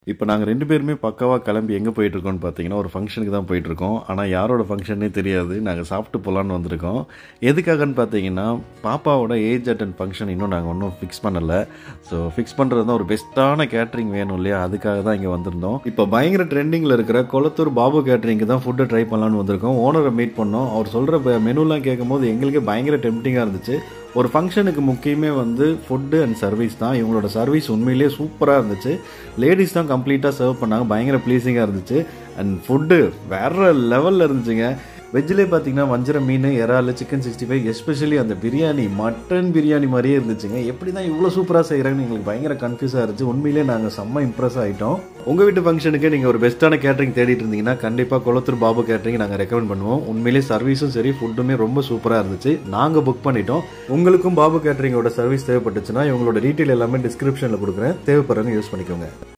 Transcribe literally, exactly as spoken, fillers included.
இப்போ நாங்க ரெண்டு பேருமே பக்காவா கிளம்பி எங்க போயிட்டு இருக்கோம்னு பார்த்தீங்கன்னா, ஒரு ஃபங்ஷனுக்கு தான் போயிட்டு இருக்கோம். ஆனா யாரோட ஃபங்ஷன்னே தெரியாது. நாங்க சாப்பிட்டு போலான்னு வந்திருக்கோம். எதுக்காகன்னு பார்த்தீங்கன்னா, பாப்பாவோட ஏஜ் அட்டெண்ட் ஃபங்ஷன் இன்னும் நாங்க ஒன்னும் ஃபிக்ஸ் பண்ணல. ஸோ ஃபிக்ஸ் பண்றது தான் ஒரு பெஸ்ட்டான கேட்டரிங் வேணும் இல்லையா? அதுக்காக தான் இங்க வந்திருந்தோம். இப்போ பயங்கர ட்ரெண்டிங்ல இருக்கிற கொளத்தூர் பாபு கேட்டரிங்க்கு தான் ஃபுட்டை ட்ரை பண்ணலான்னு வந்திருக்கோம். ஓனரை மீட் பண்ணோம். அவர் சொல்ற மெனுலாம் கேட்கும்போது எங்களுக்கே பயங்கர டெம்ப்டிங்கா இருந்துச்சு. ஒரு ஃபங்க்ஷனுக்கு முக்கியமே வந்து ஃபுட்டு அண்ட் சர்வீஸ் தான். இவங்களோட சர்வீஸ் உண்மையிலேயே சூப்பராக இருந்துச்சு. லேடிஸ் தான் கம்ப்ளீட்டாக சர்வ் பண்ணாங்க. பயங்கர ப்ளீஸிங்காக இருந்துச்சு. அண்ட் ஃபுட்டு வேறு லெவலில் இருந்துச்சுங்க. வெஜ்ஜிலே பார்த்தீங்கன்னா வஞ்சர மீன், இறால், சிக்கன் சிக்ஸ்டி ஃபைவ், எஸ்பெஷலி அந்த பிரியாணி மட்டன் பிரியாணி மாதிரியே இருந்துச்சுங்க. எப்படி தான் இவ்வளோ சூப்பராக செய்கிறாங்கன்னு எங்களுக்கு பயங்கர கன்ஃபியூஸாக இருந்துச்சு. உண்மையிலே நாங்கள் செம்ம இம்ப்ரெஸ் ஆகிட்டோம். உங்கள் வீட்டு ஃபங்க்ஷனுக்கு நீங்கள் ஒரு பெஸ்ட்டான கேட்டரிங் தேடிட்டு இருந்தீங்கன்னா கண்டிப்பாக கொளத்தூர் பாபு கேட்டரிங் நாங்கள் ரெக்கமெண்ட் பண்ணுவோம். உண்மையிலே சர்வீஸும் சரி, ஃபுட்டுமே ரொம்ப சூப்பராக இருந்துச்சு. நாங்கள் புக் பண்ணிட்டோம். உங்களுக்கும் பாபு கேட்டரிங்கோட சர்வீஸ் தேவைப்பட்டுச்சுன்னா இவங்களோட டீட்டெயில் எல்லாமே டிஸ்கிரிப்ஷனில் கொடுக்குறேன். தேவைப்படுறவங்க யூஸ் பண்ணிக்கோங்க.